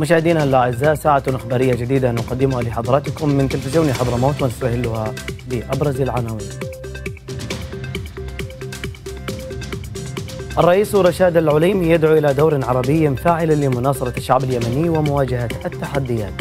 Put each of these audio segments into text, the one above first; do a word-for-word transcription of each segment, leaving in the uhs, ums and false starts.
مشاهدينا الاعزاء، ساعة اخبارية جديدة نقدمها لحضراتكم من تلفزيون حضرموت ونستهلها بابرز العناوين. الرئيس رشاد العليمي يدعو الى دور عربي فاعل لمناصرة الشعب اليمني ومواجهة التحديات.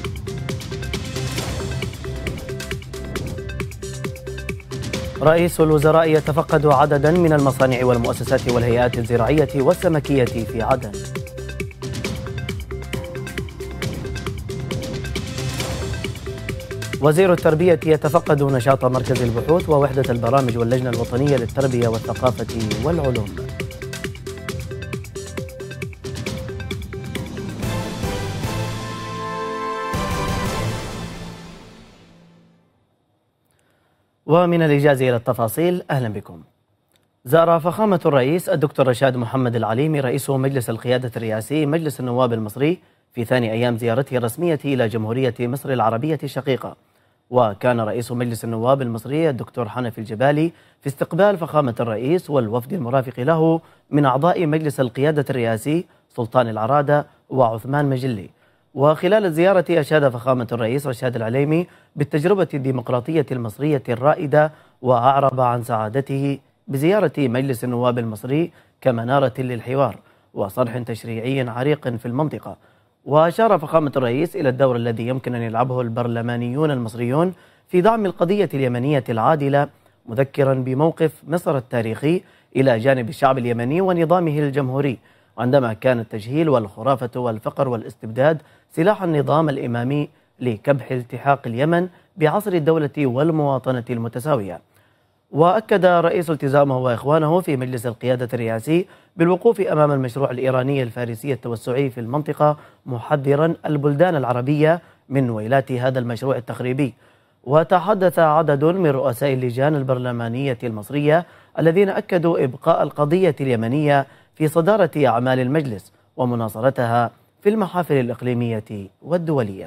رئيس الوزراء يتفقد عددا من المصانع والمؤسسات والهيئات الزراعية والسمكية في عدن. وزير التربية يتفقد نشاط مركز البحوث ووحدة البرامج واللجنة الوطنية للتربية والثقافة والعلوم. ومن الإجازة إلى التفاصيل، أهلا بكم. زار فخامة الرئيس الدكتور رشاد محمد العليمي رئيس مجلس القيادة الرئاسي مجلس النواب المصري في ثاني أيام زيارته الرسمية إلى جمهورية مصر العربية الشقيقة. وكان رئيس مجلس النواب المصري الدكتور حنفي الجبالي في استقبال فخامة الرئيس والوفد المرافق له من أعضاء مجلس القيادة الرئاسي سلطان العرادة وعثمان مجلي. وخلال الزيارة أشاد فخامة الرئيس رشاد العليمي بالتجربة الديمقراطية المصرية الرائدة، وأعرب عن سعادته بزيارة مجلس النواب المصري كمنارة للحوار وصرح تشريعي عريق في المنطقة. وأشار فخامة الرئيس إلى الدور الذي يمكن أن يلعبه البرلمانيون المصريون في دعم القضية اليمنية العادلة، مذكرا بموقف مصر التاريخي إلى جانب الشعب اليمني ونظامه الجمهوري، عندما كان التجهيل والخرافة والفقر والاستبداد سلاح النظام الإمامي لكبح التحاق اليمن بعصر الدولة والمواطنة المتساوية. وأكد رئيس التزامه وإخوانه في مجلس القيادة الرئاسي بالوقوف أمام المشروع الإيراني الفارسي التوسعي في المنطقة، محذرا البلدان العربية من ويلات هذا المشروع التخريبي. وتحدث عدد من رؤساء اللجان البرلمانية المصرية الذين أكدوا إبقاء القضية اليمنية في صدارة أعمال المجلس ومناصرتها في المحافل الإقليمية والدولية.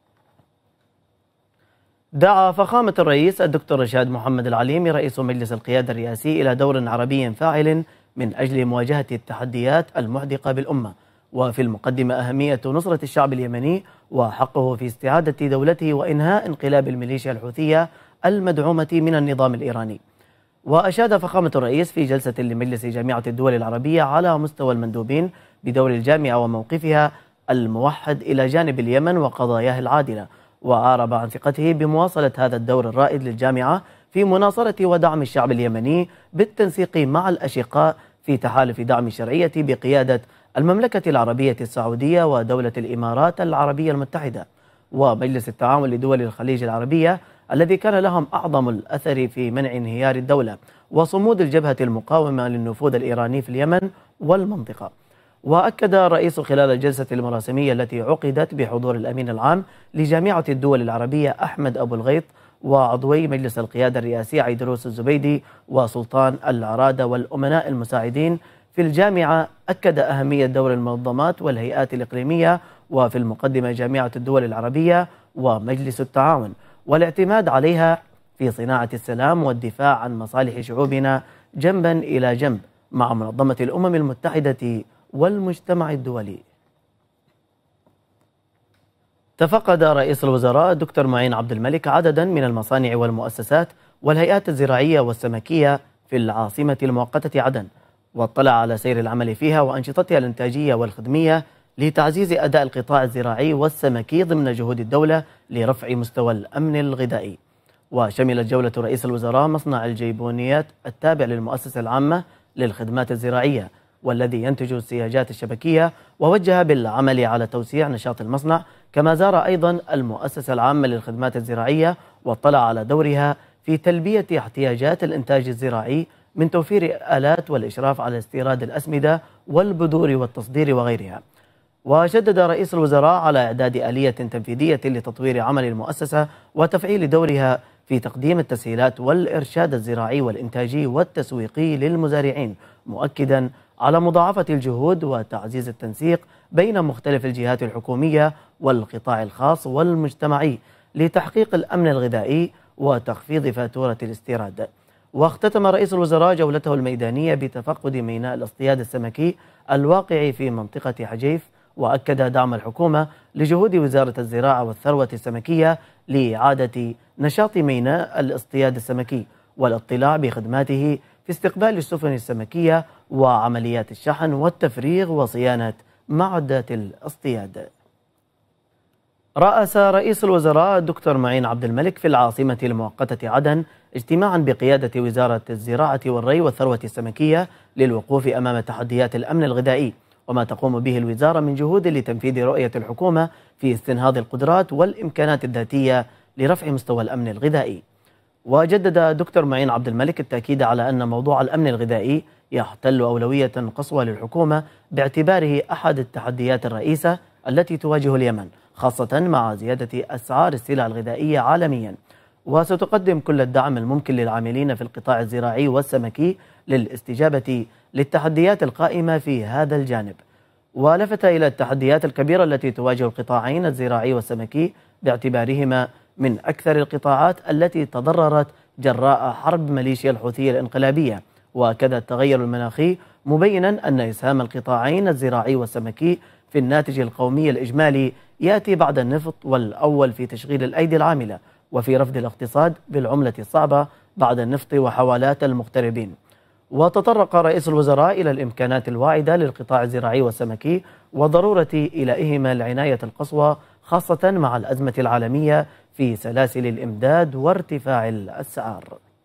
دعا فخامة الرئيس الدكتور رشاد محمد العليمي رئيس مجلس القيادة الرئاسي إلى دور عربي فاعل من أجل مواجهة التحديات المحدقة بالأمة، وفي المقدمة أهمية نصرة الشعب اليمني وحقه في استعادة دولته وإنهاء انقلاب الميليشيا الحوثية المدعومة من النظام الإيراني. وأشاد فخامة الرئيس في جلسة لمجلس جامعة الدول العربية على مستوى المندوبين بدور الجامعة وموقفها الموحد إلى جانب اليمن وقضاياه العادلة، وأعرب عن ثقته بمواصلة هذا الدور الرائد للجامعة في مناصرة ودعم الشعب اليمني بالتنسيق مع الأشقاء في تحالف دعم الشرعية بقيادة المملكة العربية السعودية ودولة الإمارات العربية المتحدة ومجلس التعاون لدول الخليج العربية الذي كان لهم أعظم الأثر في منع انهيار الدولة وصمود الجبهة المقاومة للنفوذ الإيراني في اليمن والمنطقة. وأكد الرئيس خلال الجلسة المراسمية التي عقدت بحضور الأمين العام لجامعة الدول العربية أحمد أبو الغيط وعضوي مجلس القيادة الرئاسي عيدروس الزبيدي وسلطان العرادة والأمناء المساعدين في الجامعة، أكد أهمية دور المنظمات والهيئات الإقليمية وفي المقدمة جامعة الدول العربية ومجلس التعاون، والاعتماد عليها في صناعة السلام والدفاع عن مصالح شعوبنا جنبا إلى جنب مع منظمة الأمم المتحدة والمجتمع الدولي. تفقد رئيس الوزراء الدكتور معين عبد الملك عددا من المصانع والمؤسسات والهيئات الزراعية والسمكية في العاصمة المؤقتة عدن، واطلع على سير العمل فيها وأنشطتها الإنتاجية والخدمية لتعزيز أداء القطاع الزراعي والسمكي ضمن جهود الدولة لرفع مستوى الأمن الغذائي. وشملت جولة رئيس الوزراء مصنع الجيبونيات التابع للمؤسسة العامة للخدمات الزراعية والذي ينتج السياجات الشبكية، ووجه بالعمل على توسيع نشاط المصنع، كما زار أيضا المؤسسة العامة للخدمات الزراعية واطلع على دورها في تلبية احتياجات الإنتاج الزراعي من توفير آلات والإشراف على استيراد الأسمدة والبذور والتصدير وغيرها. وشدد رئيس الوزراء على إعداد آلية تنفيذية لتطوير عمل المؤسسة وتفعيل دورها في تقديم التسهيلات والإرشاد الزراعي والإنتاجي والتسويقي للمزارعين، مؤكدا على مضاعفة الجهود وتعزيز التنسيق بين مختلف الجهات الحكومية والقطاع الخاص والمجتمعي لتحقيق الأمن الغذائي وتخفيض فاتورة الاستيراد. واختتم رئيس الوزراء جولته الميدانية بتفقد ميناء الاصطياد السمكي الواقع في منطقة حجيف وأكد دعم الحكومة لجهود وزارة الزراعة والثروة السمكية لإعادة نشاط ميناء الاصطياد السمكي والاطلاع بخدماته في استقبال السفن السمكية وعمليات الشحن والتفريغ وصيانة معدات الاصطياد. رأس رئيس الوزراء الدكتور معين عبد الملك في العاصمة المؤقتة عدن اجتماعا بقيادة وزارة الزراعة والري والثروة السمكية للوقوف أمام تحديات الأمن الغذائي وما تقوم به الوزارة من جهود لتنفيذ رؤية الحكومة في استنهاض القدرات والإمكانات الذاتية لرفع مستوى الأمن الغذائي. وجدد دكتور معين عبد الملك التأكيد على أن موضوع الأمن الغذائي يحتل أولوية قصوى للحكومة باعتباره أحد التحديات الرئيسة التي تواجه اليمن، خاصة مع زيادة أسعار السلع الغذائية عالميا. وستقدم كل الدعم الممكن للعاملين في القطاع الزراعي والسمكي للاستجابة للتحديات القائمة في هذا الجانب. ولفت إلى التحديات الكبيرة التي تواجه القطاعين الزراعي والسمكي باعتبارهما من أكثر القطاعات التي تضررت جراء حرب ميليشيا الحوثية الانقلابية، وكذا التغير المناخي، مبينا أن إسهام القطاعين الزراعي والسمكي في الناتج القومي الإجمالي يأتي بعد النفط والأول في تشغيل الأيدي العاملة وفي رفض الاقتصاد بالعملة الصعبة بعد النفط وحوالات المغتربين. وتطرق رئيس الوزراء إلى الإمكانات الواعدة للقطاع الزراعي والسمكي وضرورة إلائهما العناية القصوى خاصة مع الأزمة العالمية في سلاسل الإمداد وارتفاع الأسعار.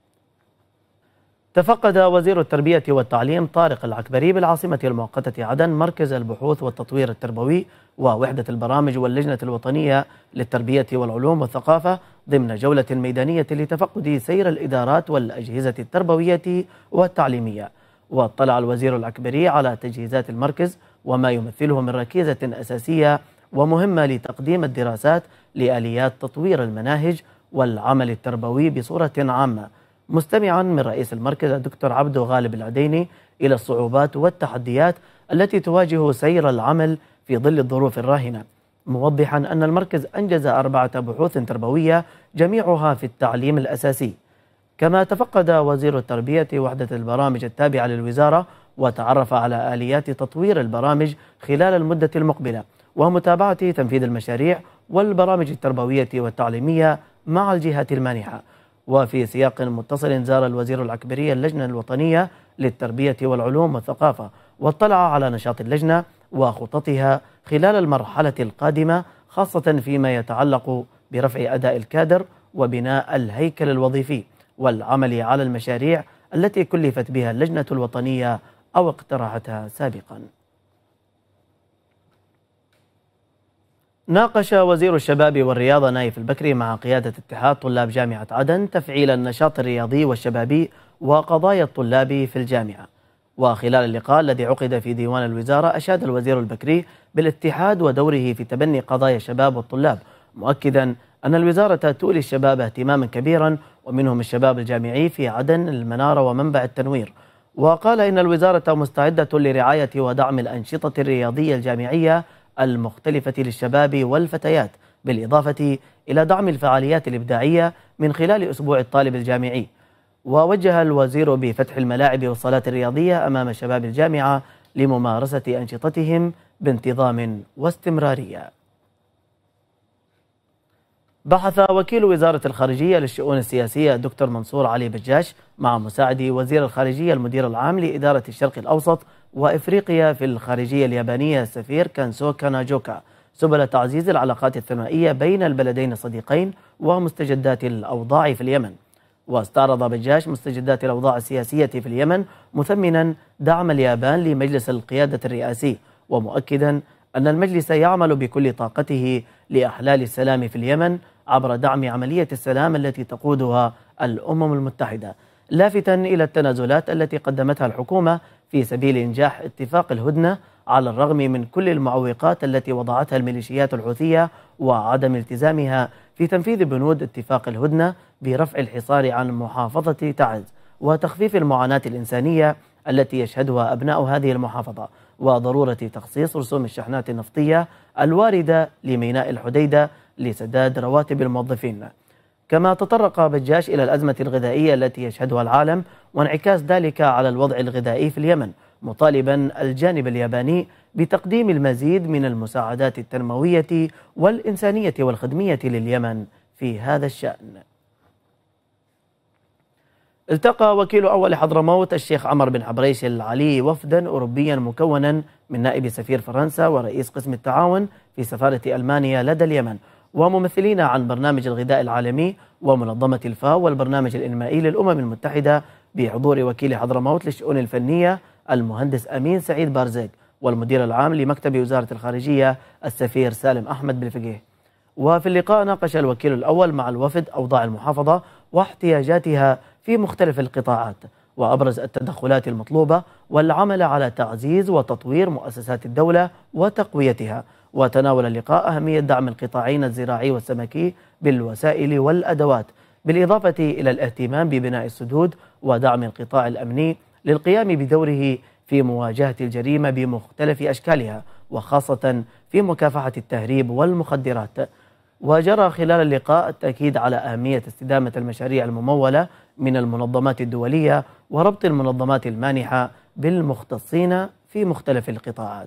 تفقد وزير التربية والتعليم طارق العكبري بالعاصمة المؤقتة عدن مركز البحوث والتطوير التربوي ووحدة البرامج واللجنة الوطنية للتربية والعلوم والثقافة ضمن جولة ميدانية لتفقد سير الإدارات والأجهزة التربوية والتعليمية. واطلع الوزير العكبري على تجهيزات المركز وما يمثله من ركيزة أساسية ومهمة لتقديم الدراسات لآليات تطوير المناهج والعمل التربوي بصورة عامة، مستمعا من رئيس المركز الدكتور عبدو غالب العديني إلى الصعوبات والتحديات التي تواجه سير العمل في ظل الظروف الراهنة، موضحا أن المركز أنجز أربعة بحوث تربوية جميعها في التعليم الأساسي. كما تفقد وزير التربية وحدة البرامج التابعة للوزارة وتعرف على آليات تطوير البرامج خلال المدة المقبلة ومتابعة تنفيذ المشاريع والبرامج التربوية والتعليمية مع الجهات المانحة. وفي سياق متصل زار الوزير العكبري اللجنة الوطنية للتربية والعلوم والثقافة واطلع على نشاط اللجنة وخططها خلال المرحلة القادمة، خاصة فيما يتعلق برفع أداء الكادر وبناء الهيكل الوظيفي والعمل على المشاريع التي كلفت بها اللجنة الوطنية أو اقترحتها سابقا. ناقش وزير الشباب والرياضة نايف البكري مع قيادة اتحاد طلاب جامعة عدن تفعيل النشاط الرياضي والشبابي وقضايا الطلاب في الجامعة. وخلال اللقاء الذي عقد في ديوان الوزارة أشاد الوزير البكري بالاتحاد ودوره في تبني قضايا الشباب والطلاب، مؤكدا أن الوزارة تولي الشباب اهتماما كبيرا ومنهم الشباب الجامعي في عدن المنارة ومنبع التنوير. وقال إن الوزارة مستعدة لرعاية ودعم الأنشطة الرياضية الجامعية المختلفة للشباب والفتيات، بالإضافة إلى دعم الفعاليات الإبداعية من خلال أسبوع الطالب الجامعي. ووجه الوزير بفتح الملاعب والصالات الرياضية أمام شباب الجامعة لممارسة أنشطتهم بانتظام واستمرارية. بحث وكيل وزارة الخارجية للشؤون السياسية الدكتور منصور علي بجاش مع مساعد وزير الخارجية المدير العام لإدارة الشرق الأوسط وإفريقيا في الخارجية اليابانية السفير كانسوكا ناجوكا سبل تعزيز العلاقات الثنائية بين البلدين الصديقين ومستجدات الأوضاع في اليمن. واستعرض بجاش مستجدات الأوضاع السياسية في اليمن، مثمنا دعم اليابان لمجلس القيادة الرئاسي، ومؤكدا أن المجلس يعمل بكل طاقته لإحلال السلام في اليمن عبر دعم عملية السلام التي تقودها الأمم المتحدة، لافتا إلى التنازلات التي قدمتها الحكومة في سبيل إنجاح اتفاق الهدنة على الرغم من كل المعوقات التي وضعتها الميليشيات الحوثية وعدم التزامها في تنفيذ بنود اتفاق الهدنة برفع الحصار عن محافظة تعز وتخفيف المعاناة الإنسانية التي يشهدها أبناء هذه المحافظة، وضرورة تخصيص رسوم الشحنات النفطية الواردة لميناء الحديدة لسداد رواتب الموظفين. كما تطرق بجاش إلى الأزمة الغذائية التي يشهدها العالم وانعكاس ذلك على الوضع الغذائي في اليمن، مطالبا الجانب الياباني بتقديم المزيد من المساعدات التنموية والإنسانية والخدمية لليمن في هذا الشأن. التقى وكيل أول حضرموت الشيخ عمر بن عبريش العلي وفدا أوروبيا مكونا من نائب سفير فرنسا ورئيس قسم التعاون في سفارة ألمانيا لدى اليمن وممثلين عن برنامج الغذاء العالمي ومنظمة الفاو والبرنامج الإنمائي للأمم المتحدة بحضور وكيل حضرموت للشؤون الفنية المهندس أمين سعيد بارزيق والمدير العام لمكتب وزارة الخارجية السفير سالم أحمد بالفقيه. وفي اللقاء ناقش الوكيل الأول مع الوفد أوضاع المحافظة واحتياجاتها في مختلف القطاعات، وأبرز التدخلات المطلوبة والعمل على تعزيز وتطوير مؤسسات الدولة وتقويتها. وتناول اللقاء أهمية دعم القطاعين الزراعي والسمكي بالوسائل والأدوات، بالإضافة إلى الاهتمام ببناء السدود ودعم القطاع الأمني للقيام بدوره في مواجهة الجريمة بمختلف أشكالها وخاصة في مكافحة التهريب والمخدرات. وجرى خلال اللقاء التأكيد على أهمية استدامة المشاريع الممولة من المنظمات الدولية وربط المنظمات المانحة بالمختصين في مختلف القطاعات.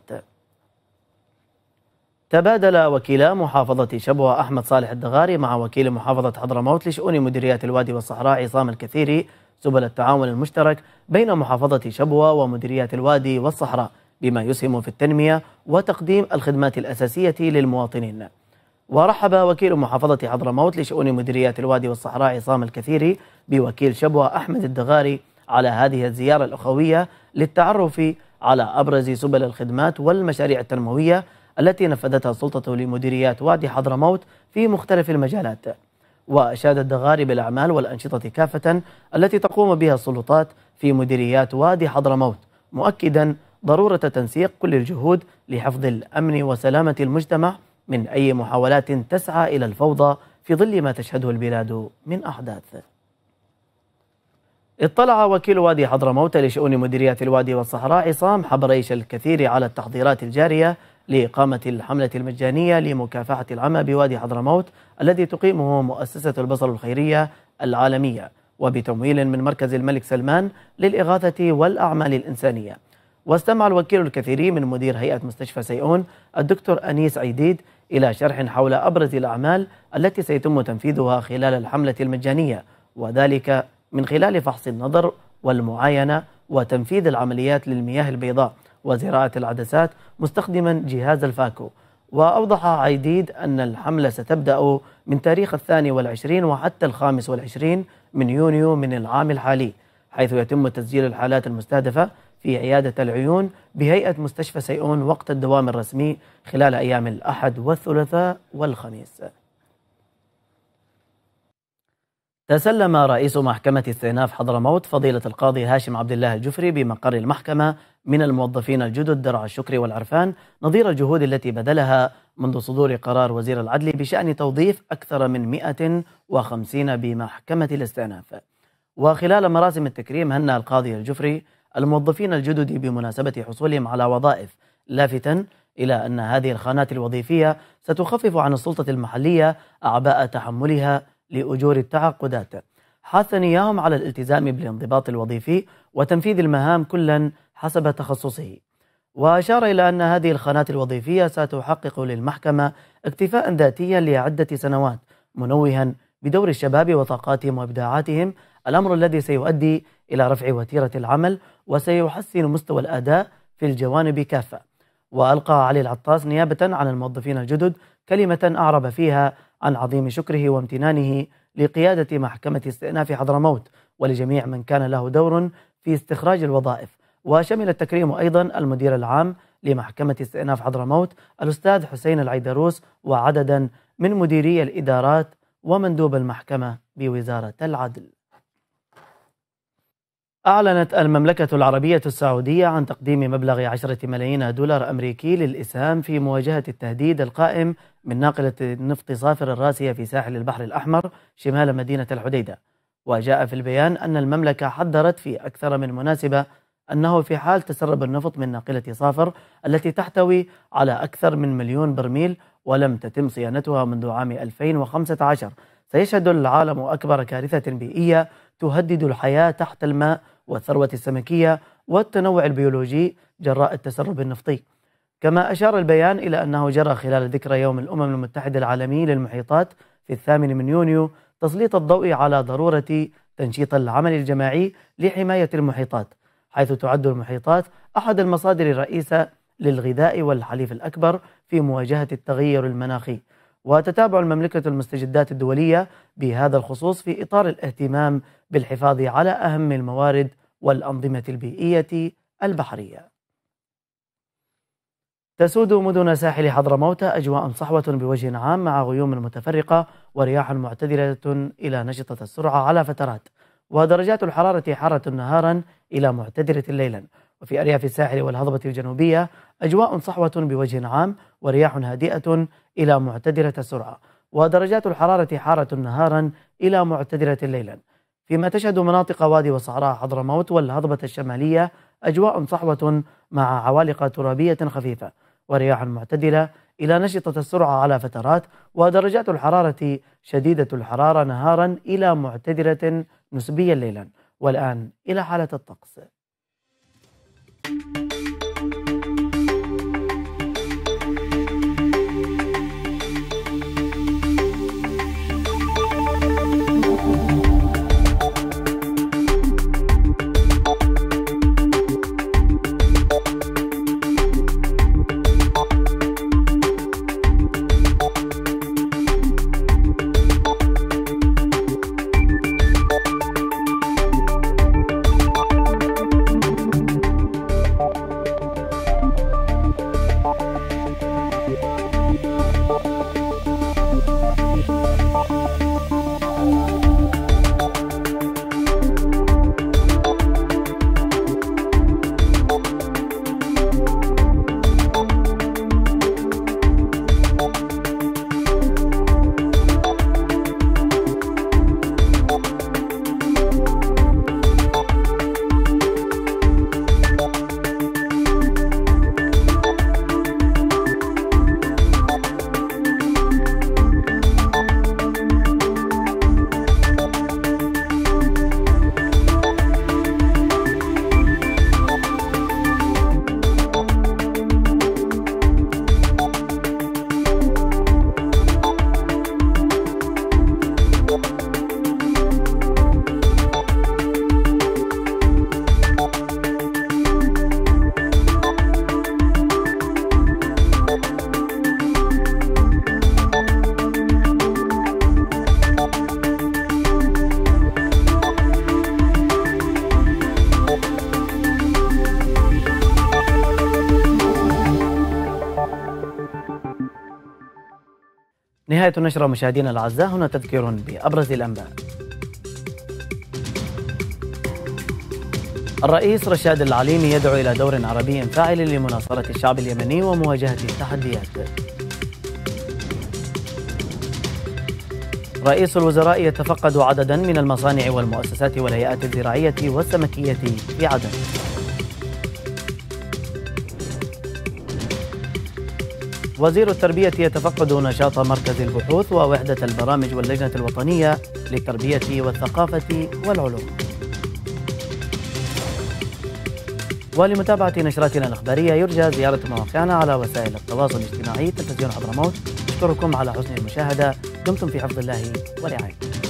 تبادل وكيلا محافظة شبوة أحمد صالح الدغاري مع وكيل محافظة حضرموت لشؤون مديريات الوادي والصحراء عصام الكثيري سبل التعاون المشترك بين محافظة شبوة ومديريات الوادي والصحراء بما يسهم في التنمية وتقديم الخدمات الأساسية للمواطنين. ورحب وكيل محافظة حضرموت لشؤون مديريات الوادي والصحراء عصام الكثيري بوكيل شبوة أحمد الدغاري على هذه الزيارة الأخوية للتعرف على أبرز سبل الخدمات والمشاريع التنموية التي نفذتها السلطة لمديريات وادي حضرموت في مختلف المجالات. وأشاد الدغاري بالأعمال والأنشطة كافة التي تقوم بها السلطات في مديريات وادي حضرموت، مؤكدا ضرورة تنسيق كل الجهود لحفظ الأمن وسلامة المجتمع من أي محاولات تسعى إلى الفوضى في ظل ما تشهده البلاد من أحداث. اطلع وكيل وادي حضرموت لشؤون مديريات الوادي والصحراء عصام حبريش الكثير على التحضيرات الجارية لإقامة الحملة المجانية لمكافحة العمى بوادي حضرموت الذي تقيمه مؤسسة البصر الخيرية العالمية وبتمويل من مركز الملك سلمان للإغاثة والأعمال الإنسانية. واستمع الوكيل الكثيري من مدير هيئة مستشفى سيئون الدكتور أنيس عيديد إلى شرح حول أبرز الأعمال التي سيتم تنفيذها خلال الحملة المجانية، وذلك من خلال فحص النظر والمعاينة وتنفيذ العمليات للمياه البيضاء وزراعة العدسات مستخدما جهاز الفاكو. وأوضح عيديد أن الحملة ستبدأ من تاريخ الثاني والعشرين وحتى الخامس والعشرين من يونيو من العام الحالي، حيث يتم تسجيل الحالات المستهدفة في عيادة العيون بهيئة مستشفى سيئون وقت الدوام الرسمي خلال أيام الأحد والثلاثاء والخميس. تسلم رئيس محكمة استئناف حضرموت فضيلة القاضي هاشم عبد الله الجفري بمقر المحكمة من الموظفين الجدد درع الشكر والعرفان نظير الجهود التي بذلها منذ صدور قرار وزير العدل بشأن توظيف أكثر من مئة وخمسين بمحكمة الاستئناف. وخلال مراسم التكريم هنأ القاضي الجفري الموظفين الجدد بمناسبة حصولهم على وظائف، لافتا إلى أن هذه الخانات الوظيفية ستخفف عن السلطة المحلية أعباء تحملها لأجور التعاقدات، حث إياهم على الالتزام بالانضباط الوظيفي وتنفيذ المهام كلا حسب تخصصه. وأشار إلى أن هذه الخانات الوظيفية ستحقق للمحكمة اكتفاء ذاتيا لعدة سنوات، منوها بدور الشباب وطاقاتهم وإبداعاتهم، الأمر الذي سيؤدي إلى رفع وتيرة العمل وسيحسن مستوى الأداء في الجوانب كافة. وألقى علي العطاس نيابة عن الموظفين الجدد كلمة أعرب فيها عن عظيم شكره وامتنانه لقيادة محكمة استئناف حضرموت ولجميع من كان له دور في استخراج الوظائف. وشمل التكريم أيضا المدير العام لمحكمة استئناف حضرموت الأستاذ حسين العيدروس وعددا من مديري الإدارات ومندوب المحكمة بوزارة العدل. أعلنت المملكة العربية السعودية عن تقديم مبلغ عشرة ملايين دولار أمريكي للإسهام في مواجهة التهديد القائم من ناقلة النفط صافر الراسية في ساحل البحر الأحمر شمال مدينة الحديدة. وجاء في البيان أن المملكة حذرت في أكثر من مناسبة أنه في حال تسرب النفط من ناقلة صافر التي تحتوي على أكثر من مليون برميل ولم تتم صيانتها منذ عام ألفين وخمسة عشر، سيشهد العالم أكبر كارثة بيئية تهدد الحياة تحت الماء والثروة السمكية والتنوع البيولوجي جراء التسرب النفطي. كما أشار البيان إلى أنه جرى خلال ذكرى يوم الأمم المتحدة العالمي للمحيطات في الثامن من يونيو تسليط الضوء على ضرورة تنشيط العمل الجماعي لحماية المحيطات، حيث تعد المحيطات أحد المصادر الرئيسة للغذاء والحليف الأكبر في مواجهة التغير المناخي. وتتابع المملكة المستجدات الدولية بهذا الخصوص في إطار الاهتمام بالحفاظ على أهم الموارد والأنظمة البيئية البحرية. تسود مدن ساحل حضرموت أجواء صحوة بوجه عام مع غيوم متفرقة ورياح معتدلة إلى نشطة السرعة على فترات، ودرجات الحرارة حارة نهارا إلى معتدلة ليلا. وفي أرياف الساحل والهضبة الجنوبية أجواء صحوة بوجه عام ورياح هادئة إلى معتدلة السرعة، ودرجات الحرارة حارة نهارا إلى معتدلة ليلا. فيما تشهد مناطق وادي وصحراء حضرموت والهضبة الشمالية أجواء صحوة مع عوالق ترابية خفيفة ورياح معتدلة إلى نشطة السرعة على فترات، ودرجات الحرارة شديدة الحرارة نهارا إلى معتدلة نسبيا ليلا. والآن إلى حالة الطقس. نهاية النشرة مشاهدينا الأعزاء، هنا تذكير بأبرز الأنباء. الرئيس رشاد العليمي يدعو إلى دور عربي فاعل لمناصرة الشعب اليمني ومواجهة التحديات. رئيس الوزراء يتفقد عددا من المصانع والمؤسسات والهيئات الزراعية والسمكية في عدن. وزير التربية يتفقد نشاط مركز البحوث ووحدة البرامج واللجنة الوطنية للتربية والثقافة والعلوم. ولمتابعة نشراتنا الأخبارية يرجى زيارة مواقعنا على وسائل التواصل الاجتماعي. تلفزيون حضرموت، أشكركم على حسن المشاهدة. دمتم في حفظ الله ورعايته.